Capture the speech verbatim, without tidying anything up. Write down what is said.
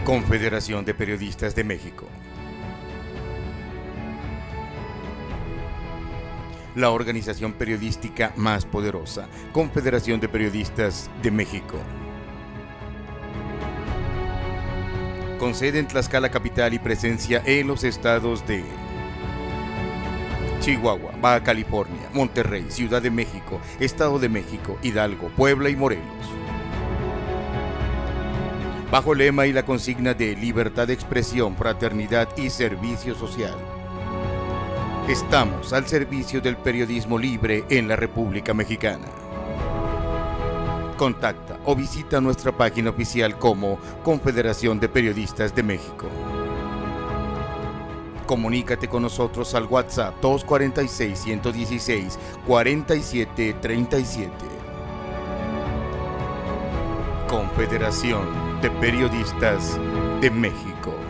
Confederación de Periodistas de México. La organización periodística más poderosa, Confederación de Periodistas de México. Con sede en Tlaxcala capital y presencia en los estados de Chihuahua, Baja California, Monterrey, Ciudad de México, Estado de México, Hidalgo, Puebla y Morelos. Bajo el lema y la consigna de libertad de expresión, fraternidad y servicio social. Estamos al servicio del periodismo libre en la República Mexicana. Contacta o visita nuestra página oficial como Confederación de Periodistas de México. Comunícate con nosotros al WhatsApp dos cuatro seis, uno uno seis, cuatro siete tres siete. Confederación de Periodistas de México.